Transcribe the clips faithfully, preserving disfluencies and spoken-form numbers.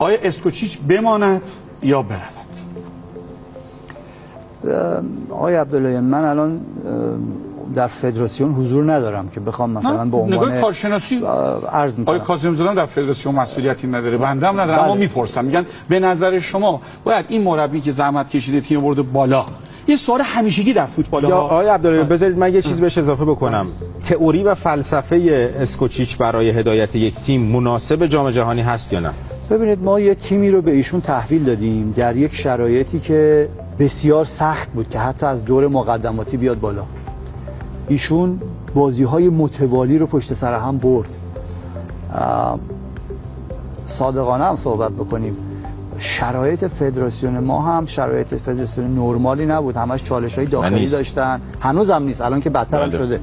آیا اسکوچیچ بماند یا برود؟ آقای عبداللهیان، من الان در فدراسیون حضور ندارم که بخوام مثلا به عنوان نگاه کارشناسی عرض می‌کنم. آقای کاظمی زاده در فدراسیون مسئولیتی نداره، بنده هم ندارم، اما میپرسم، میگن به نظر شما باید این مربی که زحمت کشیده تیم برده بالا، یه سوال همیشگی در فوتبال ها. آقای عبداللهیان بذارید من یه چیز بهش اضافه بکنم. تئوری و فلسفه اسکوچیچ برای هدایت یک تیم مناسب جام جهانی هست یا نه؟ ببینید، ما یه تیمی رو به ایشون تحویل دادیم در یک شرایطی که بسیار سخت بود که حتی از دور مقدماتی بیاد بالا. ایشون بازی‌های متوالی رو پشت سر هم برد. صادقانه هم صحبت بکنیم، شرایط فدراسیون ما هم شرایط فدراسیون نرمالی نبود، همش چالش‌های داخلی داشتن، هنوز هم نیست، الان که بدتر هم شده.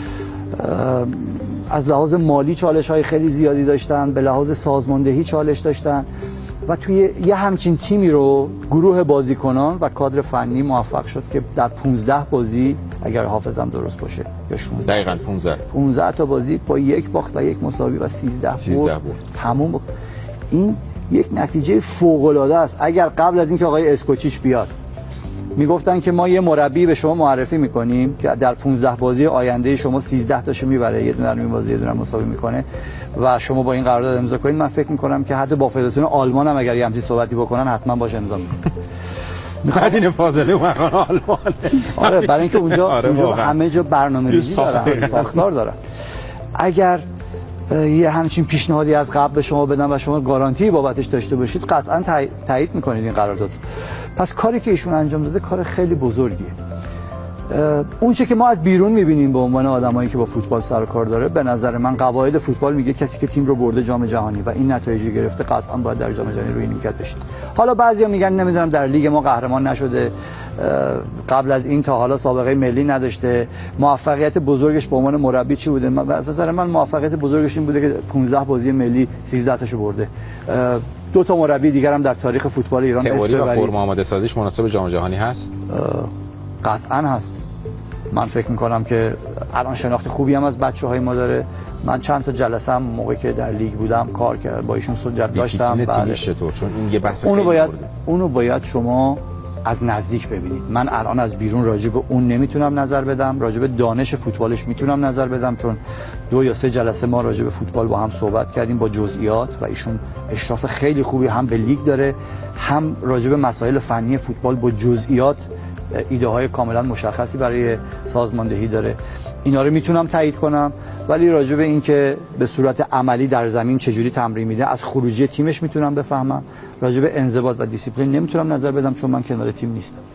از لحاظ مالی چالش‌های خیلی زیادی داشتن، به لحاظ سازماندهی چالش داشتن و توی یه همچین تیمی رو گروه بازیکنان و کادر فنی موفق شد که در پانزده بازی، اگر حافظم درست باشه یا شانزده، دقیقاً پانزده پانزده تا بازی با یک باخت و یک مساوی و سیزده برد تموم بکن. این یک نتیجه فوق‌العاده است. اگر قبل از اینکه آقای اسکوچیچ بیاد میگفتن که ما یه مربی به شما معرفی میکنیم که در پانزده بازی آینده شما سیزده تاشو میبره، یه دونه این بازی یه دونه مساوی میکنه و شما با این قرارداد امضا کنید، من فکر میکنم که حتی با فدراسیون آلمان هم اگر یه همچین صحبتی بکنن حتما باش امضا میکنن. میخواد این فاضله مقام آلمان. آره، برای اینکه اونجا آره اونجا همه جا برنامه‌ریزی دارن، ساختار دارن. اگر یه همچین پیشنهادی از قبل به شما بدن و شما گارانتی بابتش داشته باشید، قطعا تایید میکنید این قرارداد رو. پس کاری که ایشون انجام داده کار خیلی بزرگیه. اون چه که ما از بیرون میبینیم به عنوان آدمایی که با فوتبال سر و کار داره، به نظر من قواعد فوتبال میگه کسی که تیم رو برده جام جهانی و این نتایجی گرفته قطعا باید در جام جهانی روی نیمکت بشین. حالا بعضیا میگن نمیدونم در لیگ ما قهرمان نشده، قبل از این تا حالا سابقه ملی نداشته، موفقیت بزرگش به عنوان مربی چی بوده؟ من از نظر من موفقیت بزرگش این بوده که پانزده بازی ملی سیزده تاشو برده. دو تا مربی دیگر هم در تاریخ فوتبال ایران اسم تئوری و ببرید. فرم آماده سازیش مناسب جام جهانی هست؟ قطعا هست. من فکر میکنم که الان شناخت خوبی هم از بچه‌های ما داره. من چند تا جلسه هم موقعی که در لیگ بودم کار کرد با ایشون سجاد داشتم. بله. چطور؟ چون این یه بحث اونو خیلی باید برده. اونو باید شما از نزدیک ببینید. من الان از بیرون راجع به اون نمیتونم نظر بدم، راجع به دانش فوتبالش میتونم نظر بدم، چون دو یا سه جلسه ما راجع به فوتبال با هم صحبت کردیم با جزئیات و ایشون اشراف خیلی خوبی هم به لیگ داره، هم راجع به مسائل فنی فوتبال با جزئیات ایده های کاملا مشخصی برای سازماندهی داره. اینا رو میتونم تایید کنم، ولی راجع به این که به صورت عملی در زمین چجوری تمرین میده، از خروجی تیمش میتونم بفهمم. راجع به انضباط و دیسیپلین نمیتونم نظر بدم چون من کنار تیم نیستم.